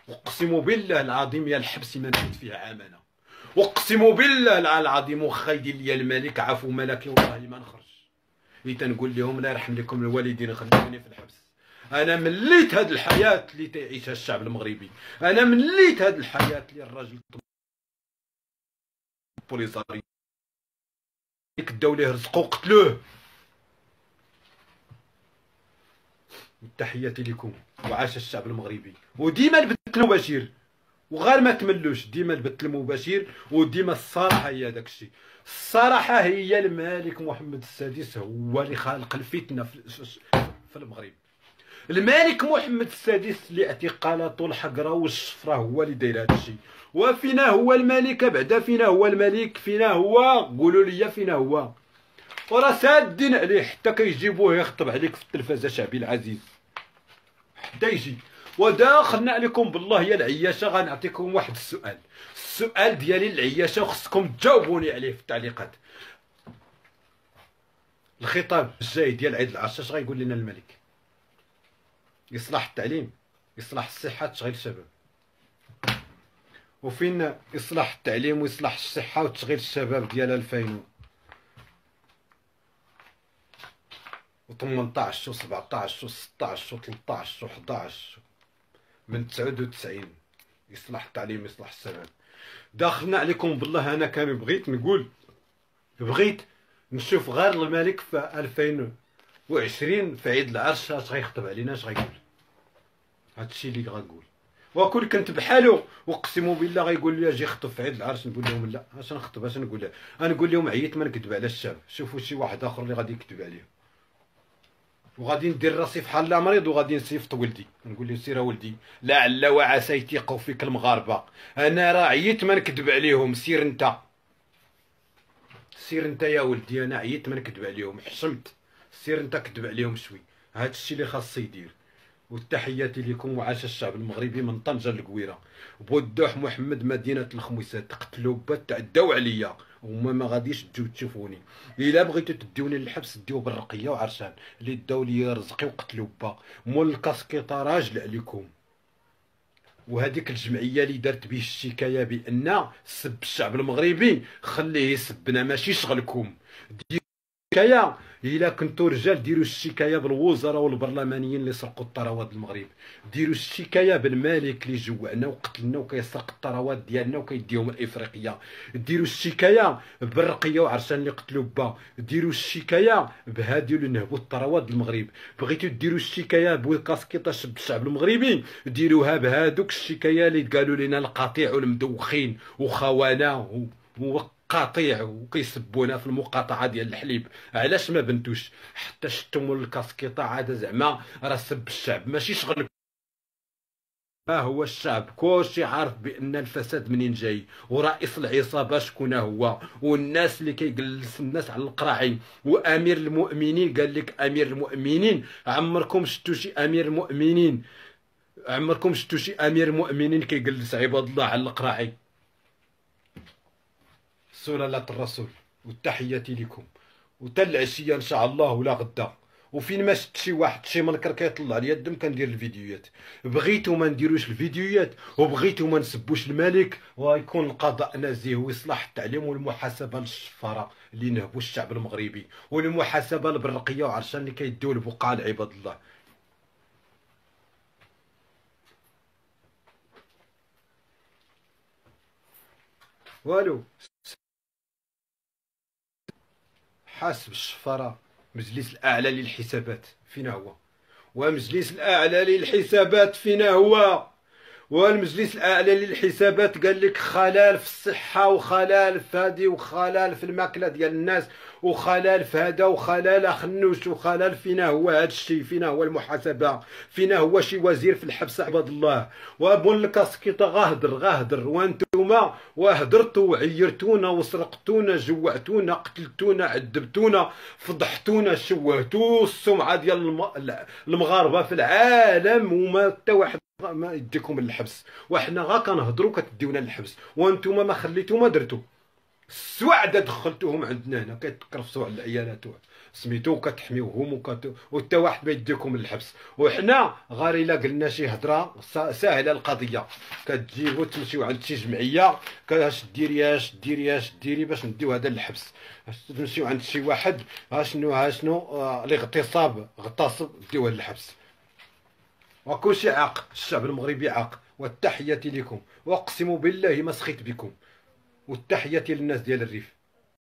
اقسم بالله العظيم يا الحبس ما نزيد فيها عامنا، اقسم بالله العظيم وخا يدير لي الملك عفو ملكي والله ما نخرج. اللي تنقول لهم الله يرحم لكم الوالدين خلوني في الحبس. انا مليت هاد الحياه اللي تعيشها الشعب المغربي، انا مليت هاد الحياه اللي الراجل بوليساري كداو ليه رزقو وقتلوه. تحياتي لكم وعاش الشعب المغربي. وديما البدل المباشر وغير ما تملوش، ديما البدل المباشر وديما الصراحه هي داك الشيء. الصراحه هي الملك محمد السادس هو اللي خلق الفتنه في المغرب. الملك محمد السادس اللي اعتقالته الحقره والشفره هو اللي داير هذا الشيء. وفينا هو الملك بعدا؟ فينا هو الملك؟ فينا هو؟ قولوا لي فينا هو؟ وراه سادين عليه حتى كيجيبوه يخطب عليك في التلفازه شعبي العزيز حتى يجي. وداخلنا عليكم بالله يا العياشه غنعطيكم واحد السؤال، السؤال ديالي العياشه وخصكم تجاوبوني عليه في التعليقات. الخطاب الجاي ديال عيد العرشه اش غايقول لنا الملك؟ اصلاح التعليم، اصلاح الصحه، تشغيل الشباب. وفين اصلاح التعليم واصلاح الصحه وتشغيل الشباب ديال 2018 و17 و16 و13 و11 من 99 اصلاح التعليم اصلاح الشباب. داخلنا عليكم بالله انا كان بغيت نقول، بغيت نشوف غير الملك في 2020 في عيد العرش اش غيخطب علينا، اش غيقول. هادشي اللي غنقول. وكل كنت بحالو اقسم بالله غيقول لي اجي خطب في عيد العرش، نقول لهم لا اش نخطب، اش نقول لها؟ غنقول لهم عييت ما نكذب على الشعب، شوفوا شي واحد اخر اللي غادي يكذب عليه. وغادي ندير راسي فحال لا مريض وغادي نصيفط ولدي، نقول له سير ولدي لعل وعسى يثيقوا فيك المغاربه، انا راه عييت ما نكذب عليهم، سير انت، سير انت يا ولدي، انا عييت ما نكذب عليهم، حشمت، سير انت كذب عليهم شوي. هذا الشيء اللي خاص يدير. وتحياتي لكم وعاش الشعب المغربي من طنجه للقويره. بودوح محمد مدينه الخميسات قتلوا تعداو عليا وما ما غاديش تجيو تشوفوني. الا بغيتو تديوني للحبس ديو بالرقيه وعرشان اللي داو لي رزقي وقتلوا با مول الكاسكيطه راجل عليكم. وهذيك الجمعيه اللي دارت به الشكايه بان سب الشعب المغربي خليه يسبنا ماشي شغلكم. الشكايه الا كنتو رجال ديروا الشكايه بالوزراء والبرلمانيين اللي سرقوا الثروات المغرب، ديروا الشكايه بالملك اللي جوعنا وقتلنا وكيسرق الثروات ديالنا وكيديهم لافريقيا، ديروا الشكايه بالرقيه وعرشان اللي قتلوا با، ديروا الشكايه بهادي اللي نهبوا الثروات المغرب. بغيتو ديروا الشكايه بكاسكيطه شب الشعب المغربي، ديروها بهادوك الشكايه اللي قالوا لنا القطيع والمدوخين وخوانا قاطيع وكيسبونا في المقاطعه ديال الحليب. علاش ما بنتوش حتى شتموا الكاسكيطه؟ عاد زعما راه سب الشعب ماشي شغل. ها هو الشعب كلشي عارف بان الفساد منين جاي، ورئيس العصابه شكون هو، والناس اللي كيجلس الناس على القراعي. وامير المؤمنين قال لك امير المؤمنين، عمركم شفتوا شي امير المؤمنين؟ عمركم شفتوا شي امير مؤمنين كيجلس عباد الله على القراعي؟ سلالة الرسول. والتحياتي لكم وتا العشيه ان شاء الله ولا غدا. وفين ما شفت شي واحد شي منكر كيطلع لي الدم كندير الفيديوهات. بغيتو ما نديروش الفيديوهات وبغيتو ما نسبوش الملك، ويكون القضاء نزيه واصلاح التعليم والمحاسبه للشفاره اللي نهبوا الشعب المغربي، والمحاسبه للبرقيه وعرشان اللي كيديو البقعه لعباد الله. والو حاسب الشفره. مجلس الاعلى للحسابات فين هو؟ ومجلس الاعلى للحسابات فين هو؟ والمجلس الاعلى للحسابات قال لك خلال في الصحه وخلال في هادي وخلال في الماكله ديال الناس وخلال في هذا وخلال خنوش وخلال. فينا هو هذا الشيء؟ فينا هو المحاسبه؟ فينا هو شي وزير في الحبس عباد الله؟ وابون الكاسكيطه غاهدر وانتوما وهدرتوا وعيرتونا وسرقتونا جوعتونا قتلتونا عذبتونا فضحتونا شوهتوا السمعه ديال المغاربه في العالم، وما حتى واحد ما يديكم للحبس. وحنا غا كنهضروا كتديونا للحبس وانتم ما خليتو ما درتو. السوعده دخلتوهم عندنا هنا كيتكرفسوا على العيالات سميتو كتحميوهم وحتى واحد ما يديكم للحبس. وحنا غير الا قلنا شي هضره ساهله القضيه، كتجيبو تمشيو عند شي جمعيه اش ديري اش ديري اش ديري باش نديو هذا للحبس، تمشيو عند شي واحد ها شنو الاغتصاب ديوه للحبس. وكلشي عاق، الشعب المغربي عاق. والتحية لكم، واقسم بالله ما سخيت بكم. والتحية للناس ديال الريف.